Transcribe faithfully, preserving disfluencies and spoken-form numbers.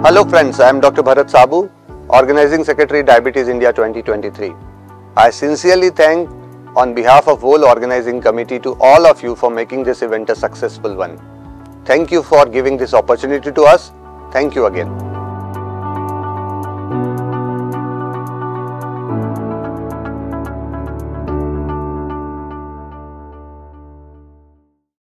Hello friends, I am Doctor Bharat Saboo, Organizing Secretary Diabetes India twenty twenty-three. I sincerely thank on behalf of whole organizing committee to all of you for making this event a successful one. Thank you for giving this opportunity to us. Thank you again.